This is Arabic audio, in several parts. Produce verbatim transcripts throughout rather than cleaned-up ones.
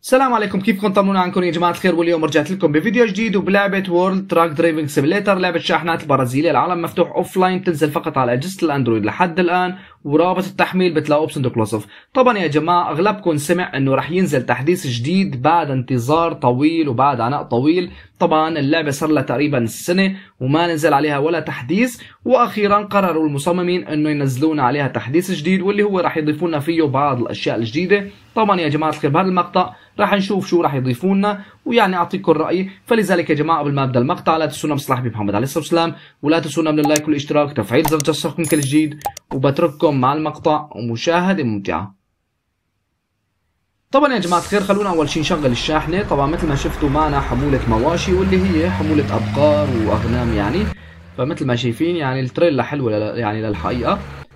السلام عليكم، كيفكم؟ طمنونا عنكم يا جماعه الخير. واليوم رجعت لكم بفيديو جديد وبلعبه وورلد تراك درايفنج سيميليتر، لعبه شاحنات البرازيليه. العالم مفتوح اوف لاين، تنزل فقط على اجهزه الاندرويد لحد الان، ورابط التحميل بتلاقوه بصندوق الوصف. طبعا يا جماعه اغلبكم سمع انه رح ينزل تحديث جديد بعد انتظار طويل وبعد عناء طويل. طبعا اللعبه صار لها تقريبا سنه وما نزل عليها ولا تحديث، واخيرا قرروا المصممين انه ينزلون عليها تحديث جديد، واللي هو رح يضيفون فيه بعض الاشياء الجديده. طبعا يا جماعه الخير بهذا المقطع راح نشوف شو راح يضيفون لنا، ويعني اعطيكم الراي. فلذلك يا جماعه قبل ما ابدا المقطع لا تنسونا بصلاح حبيب محمد عليه الصلاه والسلام، ولا تنسونا من اللايك والاشتراك وتفعيل زر توصلكم كل جديد، وبترككم مع المقطع ومشاهده ممتعه. طبعا يا جماعه الخير خلونا اول شيء نشغل الشاحنه. طبعا مثل ما شفتوا معنا حموله مواشي، واللي هي حموله ابقار واغنام يعني. فمثل ما شايفين يعني التريلا حلوه يعني للحقيقه.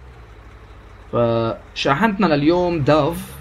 فشاحنتنا لليوم داف،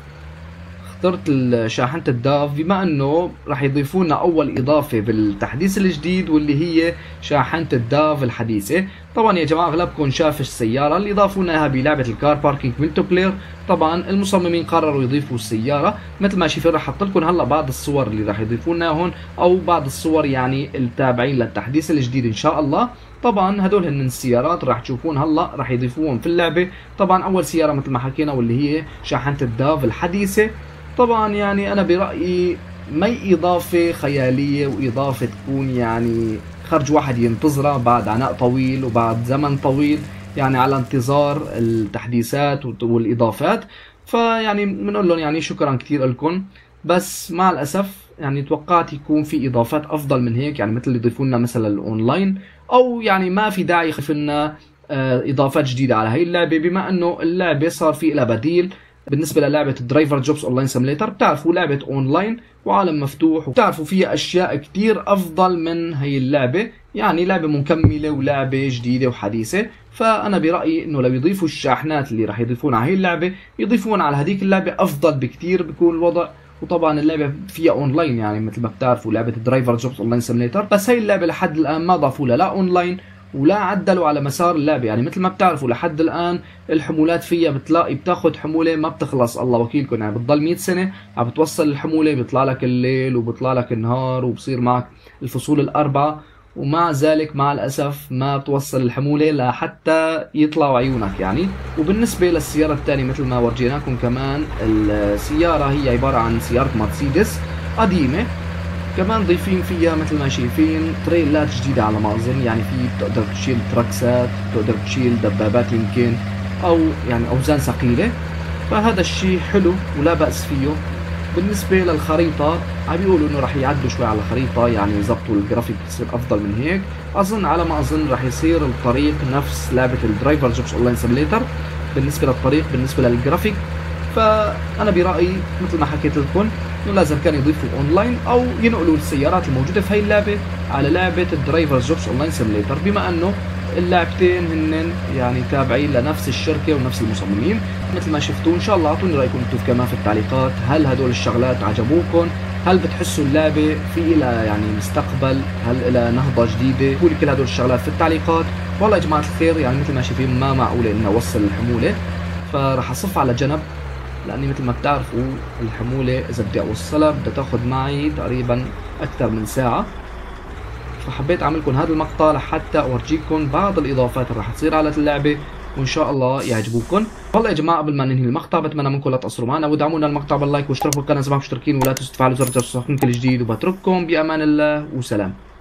اخترت شاحنة الداف بما انه راح يضيفون لنا اول اضافة بالتحديث الجديد، واللي هي شاحنة الداف الحديثة. طبعا يا جماعة اغلبكم شاف السيارة اللي ضافوا لنا بلعبة الكار باركينج ملتي بلاير. طبعا المصممين قرروا يضيفوا السيارة مثل ما شايفين. راح احط لكم هلا بعض الصور اللي راح يضيفون لنا هون، او بعض الصور يعني التابعين للتحديث الجديد ان شاء الله. طبعا هدول هن السيارات راح تشوفون هلا راح يضيفوهم في اللعبة. طبعا اول سيارة مثل ما حكينا واللي هي شاحنة الداف الحديثة. طبعا يعني انا برأيي ما إضافة خيالية وإضافة تكون يعني خرج واحد ينتظرها بعد عناء طويل وبعد زمن طويل، يعني على انتظار التحديثات والإضافات. فيعني بنقول لهم يعني شكرا كثير لكم، بس مع الأسف يعني توقعت يكون في إضافات أفضل من هيك، يعني مثل يضيفوا لنا مثلا الأونلاين، أو يعني ما في داعي يخلف لنا إضافات جديدة على هي اللعبة، بما أنه اللعبة صار في لها بديل. بالنسبه للعبه درايفر جوبز اونلاين سيميليتر، بتعرفوا لعبه اونلاين وعالم مفتوح، وبتعرفوا فيها اشياء كثير افضل من هي اللعبه، يعني لعبه مكمله ولعبه جديده وحديثه. فانا برايي انه لو يضيفوا الشاحنات اللي راح يضيفون على هي اللعبه يضيفون على هذيك اللعبه افضل بكثير بيكون الوضع. وطبعا اللعبه فيها اونلاين، يعني مثل ما بتعرفوا لعبه درايفر جوبز اونلاين سيميليتر، بس هي اللعبه لحد الان ما ضافوا لها لا اونلاين ولا عدلوا على مسار اللعبه. يعني مثل ما بتعرفوا لحد الان الحمولات فيها بتلاقي بتاخذ حموله ما بتخلص، الله وكيلكم، يعني بتضل مئة سنه عم بتوصل الحموله، بيطلع لك الليل وبيطلع لك النهار وبصير معك الفصول الاربعه، ومع ذلك مع الاسف ما بتوصل الحموله لحتى يطلعوا عيونك يعني. وبالنسبه للسياره الثانيه مثل ما ورجيناكم كمان، السياره هي عباره عن سياره مرسيدس قديمه، كمان ضيفين فيها مثل ما شايفين تريلات جديدة على ما أظن، يعني في بتقدر تشيل تراكسات، بتقدر تشيل دبابات يمكن، أو يعني أوزان ثقيلة. فهذا الشيء حلو ولا بأس فيه. بالنسبة للخريطة عم بيقولوا إنه راح يعدلوا شوي على الخريطة، يعني يظبطوا الجرافيك يصير أفضل من هيك. أظن على ما أظن راح يصير الطريق نفس لعبة الدرايفر جوبز أونلاين سيميليتر بالنسبة للطريق، بالنسبة للجرافيك. فأنا برأيي مثل ما حكيت لكم انه لازم كانوا يضيفوا اونلاين او ينقلوا السيارات الموجوده في هي اللعبه على لعبه الدرايفر جوبز اونلاين سيميليتر، بما انه اللعبتين هن يعني تابعين لنفس الشركه ونفس المصممين. مثل ما شفتوا ان شاء الله اعطوني رايكم انتم كمان في التعليقات، هل هدول الشغلات عجبوكم؟ هل بتحسوا اللعبه في لها يعني مستقبل؟ هل لها نهضه جديده؟ قولوا كل هدول الشغلات في التعليقات. والله يا جماعه الخير يعني مثل ما شايفين ما معقوله اني اوصل الحموله، فراح اصف على جنب، لاني مثل ما بتعرفوا الحمولة اذا بدي اوصلها بدها تاخذ معي تقريبا اكثر من ساعة. فحبيت اعملكم هذا المقطع لحتى اورجيكم بعض الاضافات اللي راح تصير على اللعبة، وان شاء الله يعجبوكم. والله يا جماعة قبل ما ننهي المقطع بتمنى منكم لا تقصروا معنا ودعمونا المقطع باللايك واشتركوا بالقناة اذا ما مشتركين، ولا تنسوا تفعلوا زر الجرس لكل جديد، وبترككم بامان الله وسلام.